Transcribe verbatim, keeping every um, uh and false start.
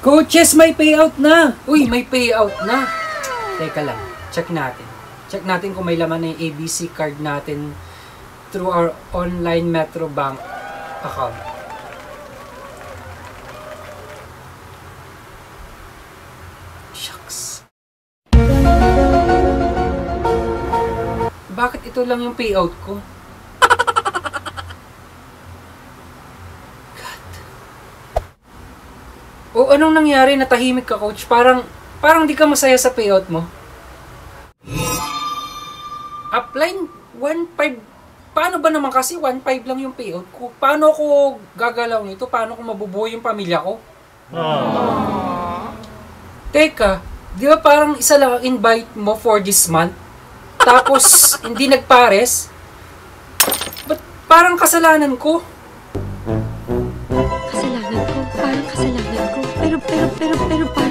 Coaches, may payout na! Uy, may payout na! Teka lang, check natin. Check natin kung may laman na yung A B C card natin through our online Metro Bank account. Shucks. Bakit ito lang yung payout ko? O anong nangyari? Natahimik ka, coach? Parang, parang di ka masaya sa payout mo. Upline, one five. Paano ba naman kasi one five lang yung payout ko? Paano ako gagalaw nito? Paano ko mabubuo yung pamilya ko? Aww. Teka, di ba parang isa lang ang invite mo for this month? Tapos, hindi nagpares? Ba't parang kasalanan ko? Kasalanan ko? Parang kasalanan ko. Pero, pero, pero, pero,